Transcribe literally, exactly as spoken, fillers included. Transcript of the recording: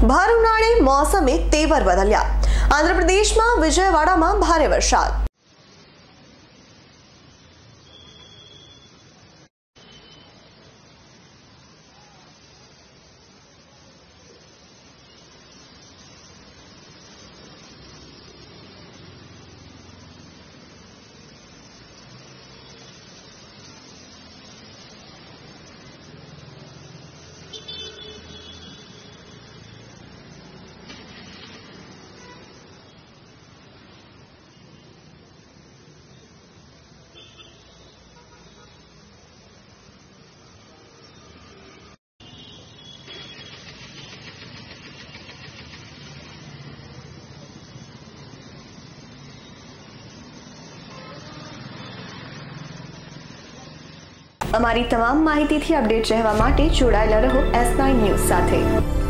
ભર ઉનાળે મોસમે તેવર બદલ્યા। આંધ્રપ્રદેશમાં વિજયવાડામાં ભારે વરસાદ। અમારી તમામ માહિતીથી અપડેટ રહેવા માટે જોડાયેલા રહો એસ નાઇન ન્યૂઝ સાથે।